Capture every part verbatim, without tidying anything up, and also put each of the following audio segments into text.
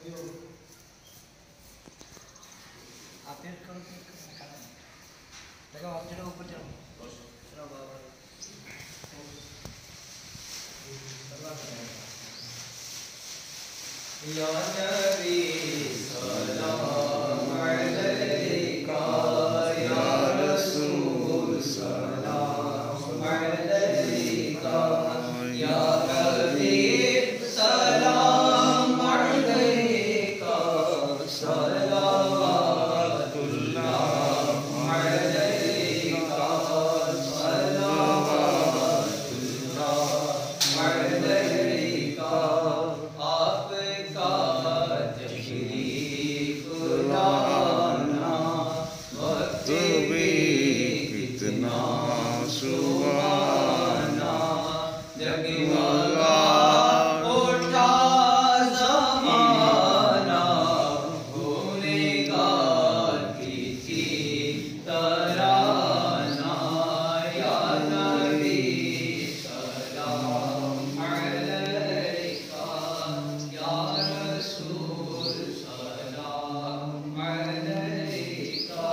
आप फिर करो फिर खाना देखो आप चलो ऊपर चलो चलो बाबा या नबी सलाम अलैका या रसूल सलाम अलैका या हबीब सलाम अलैका सलावतुल्लाह अलैका सलावतुल्लाह अलैका आपका तशरीफ लाना वक्त भी कितना सुहाना जगमगा उठा ज़माना गुनहगार की थी तराना या नबी सलाम अलैका या रसूल सलाम अलैका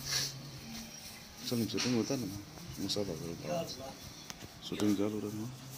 Saling syuting hutan, masa tak kalau syuting jalur kan?